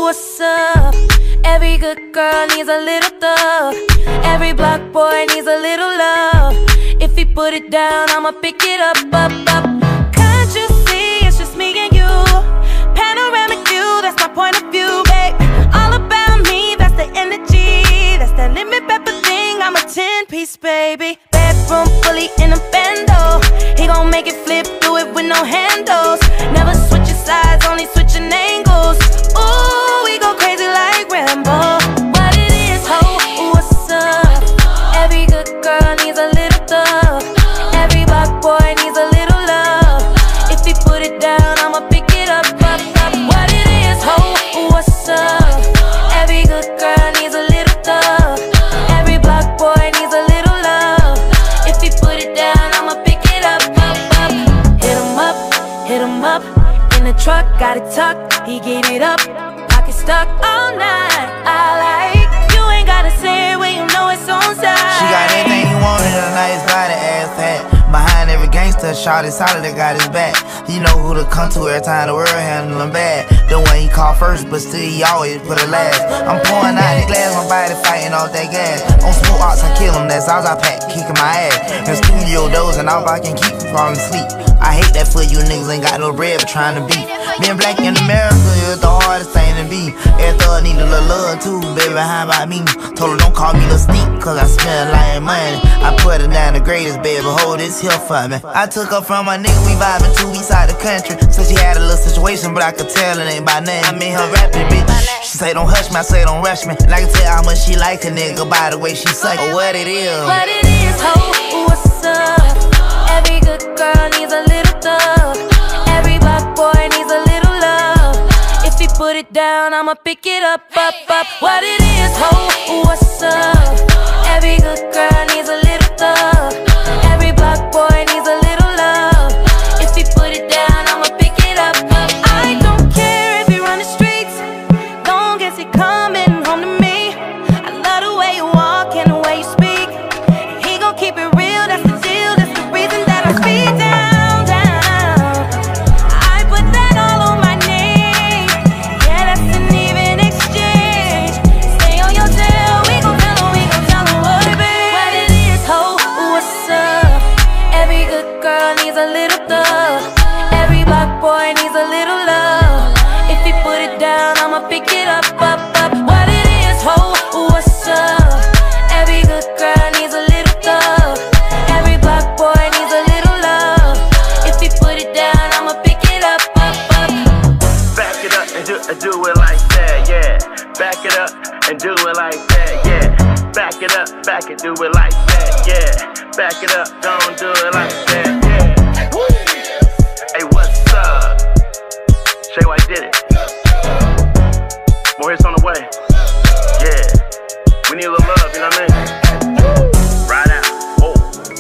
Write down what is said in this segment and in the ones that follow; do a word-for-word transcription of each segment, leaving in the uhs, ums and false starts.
what's up? Every good girl needs a little thug. Every block boy needs a little love. If he put it down, I'ma pick it up, up, up. Can't you see it's just me and you? Panoramic view, that's my point of view, babe. All about me, that's the energy. That's that lemon pepper thing, I'm a ten-piece, baby. Bedroom fully in a bando. He gon' make it flip, do it with no handles. Never switching sides, only switching angles. Ooh, we go crazy like Rambo. What it is, ho, what's up? Every good girl needs a little thug. Every block boy needs a little love. If he put it down, I'ma pick it up, up, up. What it is, ho, what's up? Every good girl needs a little thug. Every block boy needs a little love. If he put it down, I'ma pick it up, up, up. Hit him up, hit him up. In the truck, got it tucked, he gave it up. Pocket stuck all night, I like. You ain't gotta say it when you know it's on side. She got everything you want in a nice body, ass fat. Behind every gangster, shot is solid, that got his back. You know who to come to every time the world handle him bad. The one he call first, but still he always put it last. I'm pouring out the glass, my body fighting off that gas. On smoke ox, I kill him, that's all I pack, kicking my ass. In studio dozing off, I can keep from falling asleep. I hate that for you niggas ain't got no bread but trying to beat. Being black in America is the hardest thing to be. Every thug need a little love too, baby, how about me? Told her don't call me Lil Sneak, cause I spend like money. I put her down the greatest, baby, hold this here for me. I took her from my nigga, we vibing two east side the country. So she had a little situation, but I could tell it ain't by name. I made her rapping, bitch. She say don't hush me, I say don't rush me. And I can tell how much she like a nigga by the way she suck it. What it is, what it is, ho, what's up? Every good girl needs a little thug. Every block boy needs a little love. If he put it down, I'ma pick it up, up, up. What it is, ho, what's up? Every good girl needs a little thug. Every block boy needs a little love. If he put it down, I'ma pick it up, up. I don't care if he run the streets, long as he coming home to me. I love the way you walk and the way you speak. He gon' keep it real, that's the deal. That's the reason that I speed down, down. I put that all on my name. Yeah, that's an even exchange. Stay on your tail, we gon' tell him, we gon' tell him what it be. What it is, ho, what's up? Every good girl needs a little thug. Every block boy needs a little love. If he put it down, I'ma pick it up, up, up. What it is, ho, what's up? Every good girl needs a little thug. Every block boy needs a little love. If he put it down, I'ma pick it up, up, up. Back it up and do, and do it like that, yeah. Back it up and do it like that, yeah. Back it up, back it, do it like that, yeah. Back it up, don't do it like that, yeah. Woo. Hey, what's up? Shay White did it. More hits on the way. Yeah. We need a little love, you know what I mean? Right out. Oh.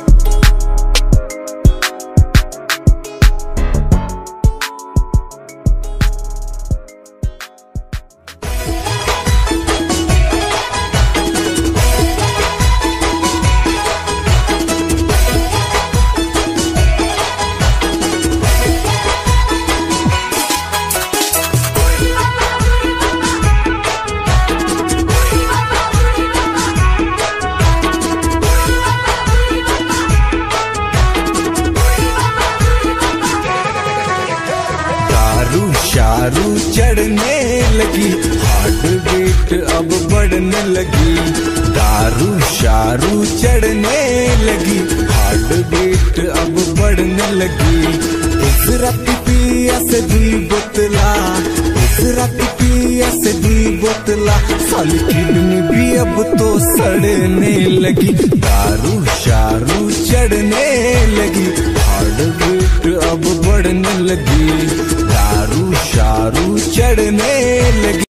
शारू चढ़ने लगी, heart beat अब बढ़ने लगी। दारू शारू चढ़ने लगी, heart beat अब बढ़ने लगी। इस रात पिया से दी बोतला, इस रात पिया से दी बोतला, साली किडनी भी अब तो सड़ने लगी। दारू शारू चढ़ने लगी, हार्ट बीट अब बढ़ने लगी। दारू शारू चढ़ने लगी।